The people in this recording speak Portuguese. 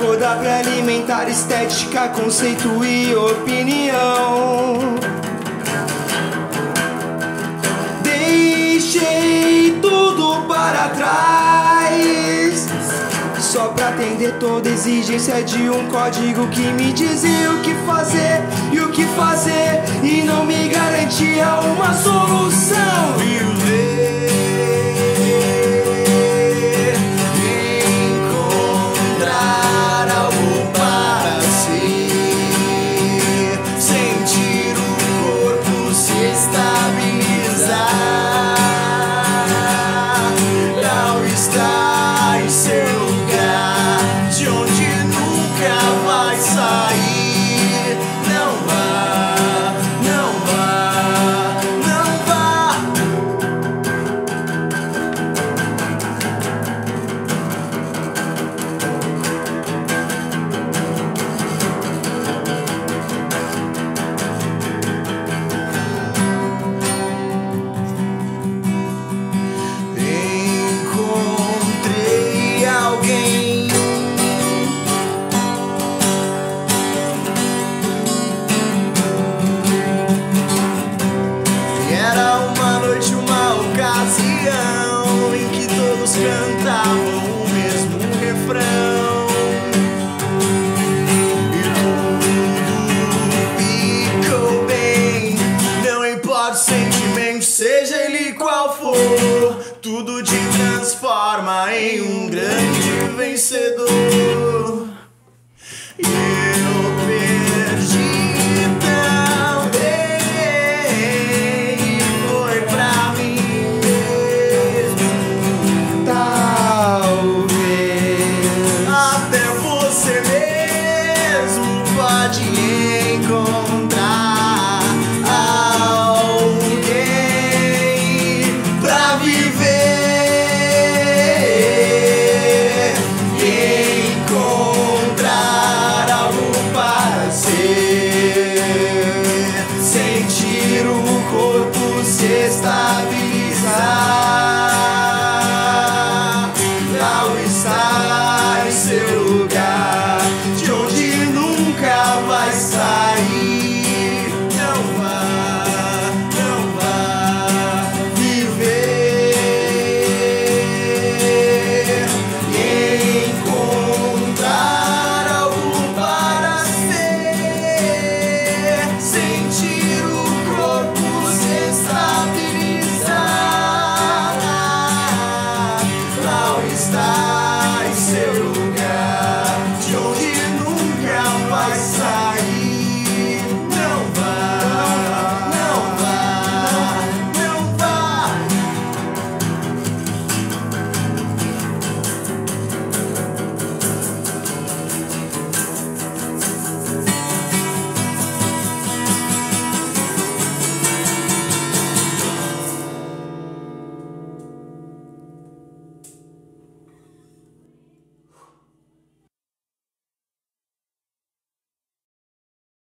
acordar pra alimentar estética, conceito e opinião. Deixei tudo para trás, só pra atender toda exigência de um código que me dizia o que fazer e o que fazer, e não me garantia uma solução. Encontrar algo para ser, sentir o corpo se estabilizar, ao estar em seu lugar, de onde nunca vai sair. Não vá, não vá, não vá. Encontrei alguém, e era uma noite, uma ocasião em que todos cantavam o mesmo refrão, e tudo ficou bem. Não importa o sentimento, seja ele qual for, tudo te transforma em um grande vencedor. E eu perdi também, e foi pra mim mesmo. Talvez Até você mesmo pode encontrar